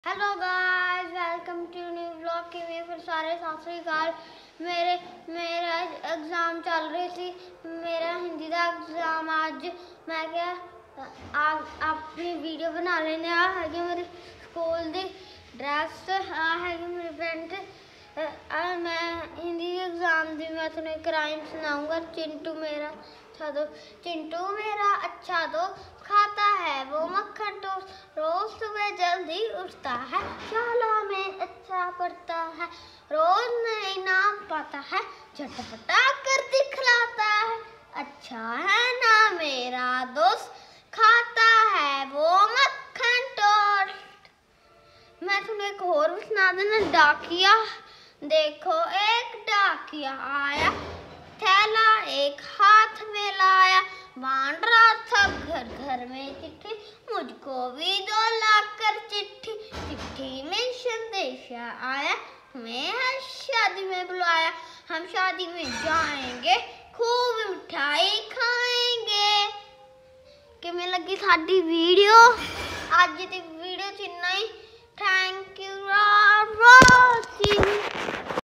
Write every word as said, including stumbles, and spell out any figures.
Hello guys, welcome to new blog. कि मैं फिर सारे सत श्री अकाल। मेरे मेरा एग्जाम चल रही थी, मेरा हिंदी का एग्जाम अज। मैं क्या अपनी वीडियो बना लेने। आ है मेरी स्कूल की ड्रैस, आ है मेरी पेंट। मैं हिंदी एग्जाम की मैं तुम्हें एक राइम सुनाऊंगा। चिंटू मेरा अच्छा दो, चिंटू मेरा अच्छा दो, खाता है वो मक्खन टोस्ट। रोज सुबह जल्दी उठता है, शाला में अच्छा पढ़ता है। रोज नए नाम पाता है, झटपटा कर दिखलाता है। अच्छा है ना मेरा दोस्त, खाता है वो मक्खन टोस्ट। मैं तुम्हें एक और भी सुना देना। डाकिया, देखो एक डाकिया आया, थैला एक हाथ में लाया। बांट रहा था घर घर में चिट्ठी, मुझको भी दो लाकर चिट्ठी। चिट्ठी में संदेश आया, हमें हर शादी में बुलाया। हम शादी में जाएंगे, खूब मिठाई खाएंगे। किवें लगी साडी वीडियो? अज दी वीडियो च इन्ना ही। Thank you.